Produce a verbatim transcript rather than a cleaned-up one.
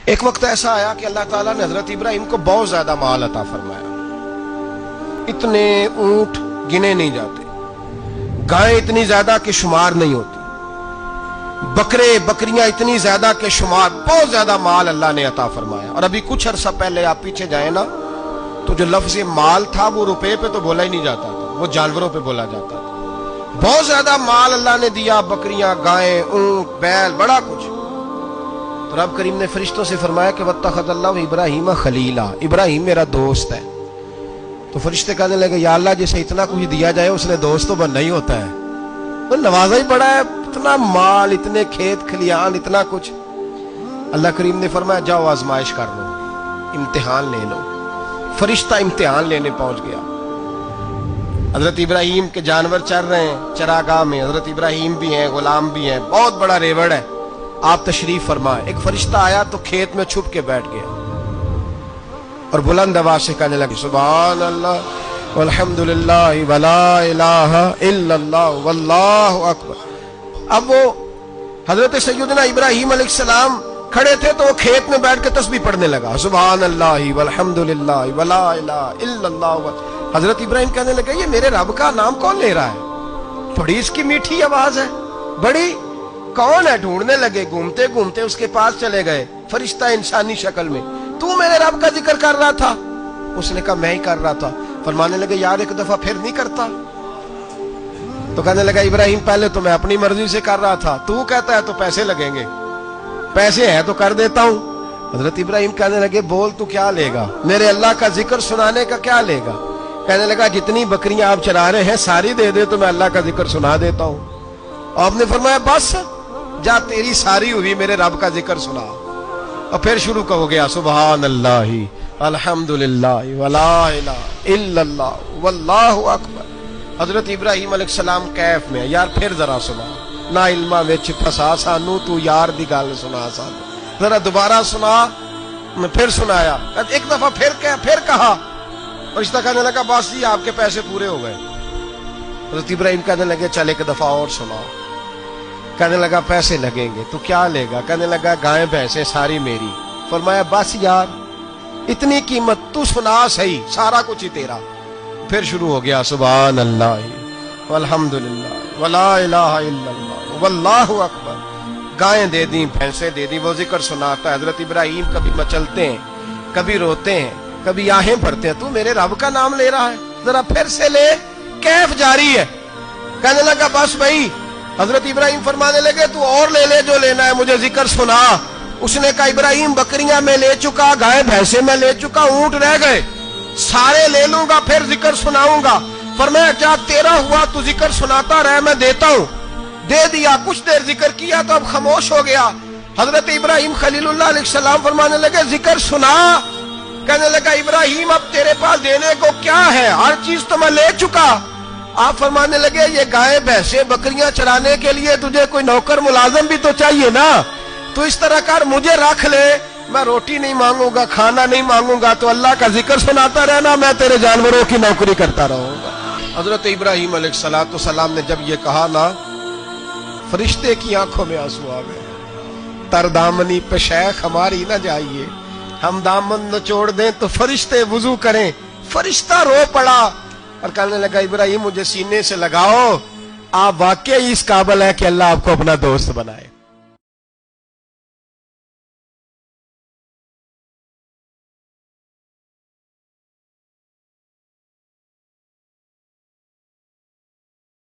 ایک وقت ایسا آیا کہ اللہ تعالیٰ نے حضرت ابراہیم کو بہت زیادہ مال عطا فرمایا. اتنے اونٹ گنے نہیں جاتے، گائیں اتنی زیادہ کہ شمار نہیں ہوتی، بکرے بکریاں اتنی زیادہ کہ شمار، بہت زیادہ مال اللہ نے عطا فرمایا. اور ابھی کچھ عرصہ پہلے آپ پیچھے جائیں نا تو جو لفظ مال تھا وہ روپے پہ تو بولا ہی نہیں جاتا تھا، وہ جانوروں پہ بولا جاتا تھا. بہت زیادہ مال اللہ نے دیا، بکریاں، گائیں، اونٹ، بیل، بڑا کچھ. تو رب کریم نے فرشتوں سے فرمایا کہ واتخذ اللہ ابراہیم خلیلا، ابراہیم میرا دوست ہے. تو فرشتے کہنے لگے یا اللہ جسے اتنا کچھ دیا جائے اس نے دوست تو بننا ہی ہوتا ہے، وہ نوازا ہی بڑا ہے، اتنا مال، اتنے کھیت کھلیان، اتنا کچھ. اللہ کریم نے فرمایا جاؤ آزمائش کر لو، امتحان لے لو. فرشتہ امتحان لینے پہنچ گیا. حضرت ابراہیم کے جانور چر رہے ہیں چراگاہ میں، حضرت ابراہیم بھی ہیں، غلام بھی ہیں، بہت بڑا ریوڑ ہے. آپ تشریف فرمائے. ایک فرشتہ آیا تو کھیت میں چھپ کے بیٹھ گیا اور بلند آواز سے کہنے لگے سبحان اللہ والحمدللہ ولا الہ الا اللہ واللہ اکبر. اب وہ حضرت سیدنا ابراہیم علیہ السلام کھڑے تھے تو وہ کھیت میں بیٹھ کے تسبیح پڑھنے لگا سبحان اللہ والحمدللہ ولا الہ الا اللہ. حضرت ابراہیم کہنے لگے یہ میرے رب کا نام کون لے رہا ہے، بڑی اس کی میٹھی آواز ہے، بڑی، کون ہے؟ ڈھونڈنے لگے، گھومتے گھومتے اس کے پاس چلے گئے. فرشتہ انسانی شکل میں، تو میرے رب کا ذکر کر رہا تھا؟ اس نے کہا میں ہی کر رہا تھا. فرمانے لگے یار ایک دفعہ پھر نہیں کرتا؟ تو کہنے لگا ابراہیم پہلے تو میں اپنی مرضی سے کر رہا تھا، تو کہتا ہے تو پیسے لگیں گے، پیسے ہیں تو کر دیتا ہوں. حضرت ابراہیم کہنے لگے بول تو کیا لے گا، میرے اللہ کا ذکر سنانے کا کیا لے گا؟ کہنے لگا جتنی بکریاں آپ چرا رہے ہیں ساری دے دے تو میں اللہ کا ذکر سنا دیتا ہوں. آپ نے فرمایا بس جا تیری ساری ہوئی، میرے رب کا ذکر سنا. اور پھر شروع ہو گیا سبحان اللہ الحمدللہ ولا الہ الا اللہ واللہ اکبر. حضرت ابراہیم علیہ السلام کیف میں، یار پھر ذرا سنا، نہ علمہ وچ پھسا سانو، تو یار دی گل سنا سانو، ذرا دوبارہ سنا. میں پھر سنایا، ایک دفعہ پھر کہا پھر کہا. فرشتہ کہنے لگا بس جی آپ کے پیسے پورے ہو گئے. حضرت ابراہیم کہنے لگے چل ایک دفعہ اور سنا. کہنے لگا پیسے لگیں گے. تو کیا لے گا؟ کہنے لگا گائیں بھینسیں ساری میری. فرمایا بس یار اتنی قیمت، تو سنا صحیح، سارا کچھ ہی تیرا. پھر شروع ہو گیا سبحان اللہ والحمدللہ ولا الہ الا اللہ واللہ اکبر. گائیں دے دیں، بھینسیں دے دیں، وہ ذکر سناتا ہے. حضرت ابراہیم کبھی مچلتے ہیں، کبھی روتے ہیں، کبھی آہیں بھرتے ہیں. تو میرے رب کا نام لے رہا ہے، ذرا پھر سے لے. کیف جاری ہے. کہنے لگا بس بھائی. حضرت ابراہیم فرمانے لگے تو اور لے لے جو لینا ہے، مجھے ذکر سنا. اس نے کہا ابراہیم بکریاں میں لے چکا، گائے بھینسیں میں لے چکا، اونٹ رہ گئے، سارے لے لوں گا پھر ذکر سناؤں گا. فرمایا کیا تیرا ہوا، تو ذکر سناتا رہ، میں دیتا ہوں. دے دیا. کچھ دیر ذکر کیا تو اب خاموش ہو گیا. حضرت ابراہیم خلیل اللہ علیہ السلام فرمانے لگے ذکر سنا. کہنے لگا ابراہیم اب تیرے پاس دینے کو کیا ہے، ہر چیز تو میں لے چکا. آپ فرمانے لگے یہ گائے بھینسیں بکریاں چرانے کے لیے تجھے کوئی نوکر ملازم بھی تو چاہیے نا. تو اس طرح کر مجھے رکھ لے، میں روٹی نہیں مانگوں گا، کھانا نہیں مانگوں گا، تو اللہ کا ذکر سناتا رہنا، میں تیرے جانوروں کی نوکری کرتا رہوں گا. حضرت ابراہیم علیہ الصلوۃ والسلام نے جب یہ کہا نا، فرشتے کی آنکھوں میں آنسو آ گئے. تر دامنی پہ شیخ ہماری نہ جائیے، ہم دامن نچوڑ دیں تو فرشتے وضو کریں. فرشتہ رو پڑا اور کہنے لگا ابراہیم مجھے سینے سے لگاؤ، آپ واقعی اس قابل ہے کہ اللہ آپ کو اپنا دوست بنائے.